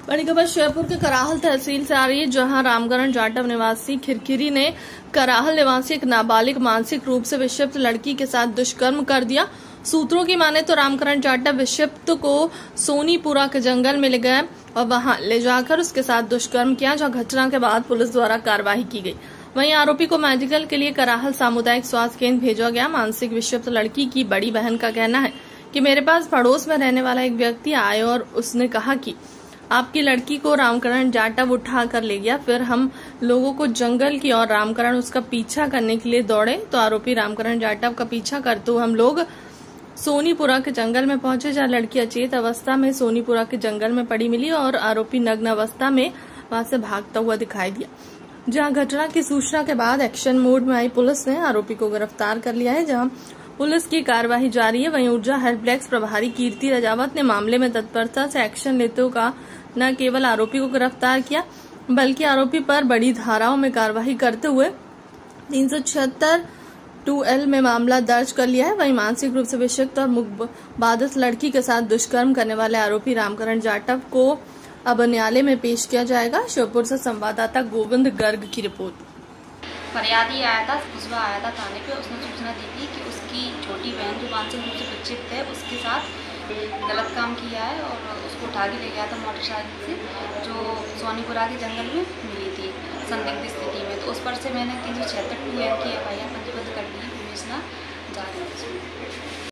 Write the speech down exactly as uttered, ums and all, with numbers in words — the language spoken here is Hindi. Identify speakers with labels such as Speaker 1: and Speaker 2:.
Speaker 1: बड़ी खबर श्योपुर के कराहल तहसील से आ रही है, जहां रामकरण जाटव निवासी खिरखिरी ने कराहल निवासी एक नाबालिग मानसिक रूप से विक्षिप्त लड़की के साथ दुष्कर्म कर दिया। सूत्रों की माने तो रामकरण जाटव विक्षिप्त को सोनीपुरा के जंगल में ले गए और वहां ले जाकर उसके साथ दुष्कर्म किया, जहां घटना के बाद पुलिस द्वारा कार्रवाई की गई। वहीं आरोपी को मेडिकल के लिए कराहल सामुदायिक स्वास्थ्य केंद्र भेजा गया। मानसिक विक्षिप्त लड़की की बड़ी बहन का कहना है कि मेरे पास पड़ोस में रहने वाला एक व्यक्ति आया और उसने कहा कि आपकी लड़की को रामकरण जाटव उठा कर ले गया। फिर हम लोगों को जंगल की और रामकरण उसका पीछा करने के लिए दौड़े तो आरोपी रामकरण जाटव का पीछा करते हुए हम लोग सोनीपुरा के जंगल में पहुंचे, जहां लड़की अचेत अवस्था में सोनीपुरा के जंगल में पड़ी मिली और आरोपी नग्न अवस्था में वहां से भागता हुआ दिखाई दिया। जहां घटना की सूचना के बाद एक्शन मोड में आई पुलिस ने आरोपी को गिरफ्तार कर लिया है, जहां पुलिस की कार्रवाई जारी है। वहीं ऊर्जा हेल्पडेस्क प्रभारी कीर्ति राजावत ने मामले में तत्परता से एक्शन लेते हुए कहा न केवल आरोपी को गिरफ्तार किया बल्कि आरोपी पर बड़ी धाराओं में कार्रवाई करते हुए तीन सौ छिहत्तर टू एल में मामला दर्ज कर लिया है। वहीं मानसिक रूप से विक्षिप्त और मुबादत लड़की के साथ दुष्कर्म करने वाले आरोपी रामकरण जाटव को अब न्यायालय में पेश किया जाएगा। श्योपुर से संवाददाता गोविंद गर्ग की रिपोर्ट।
Speaker 2: फरियादी आया था, खुशबा आया था थाने पे। उसने सूचना दी थी कि उसकी छोटी बहन जो मानसिक रूप से विक्षिप्त है उसके साथ गलत काम किया है और उसको उठा के ले गया था मोटरसाइकिल से, जो सोनीपुरा के जंगल में मिली थी संदिग्ध स्थिति में। तो उस पर से मैंने तीन सौ छिहत्तर टू एल की एफ आई आर पंजीबद्ध कर दी है। विवेचना जारी है।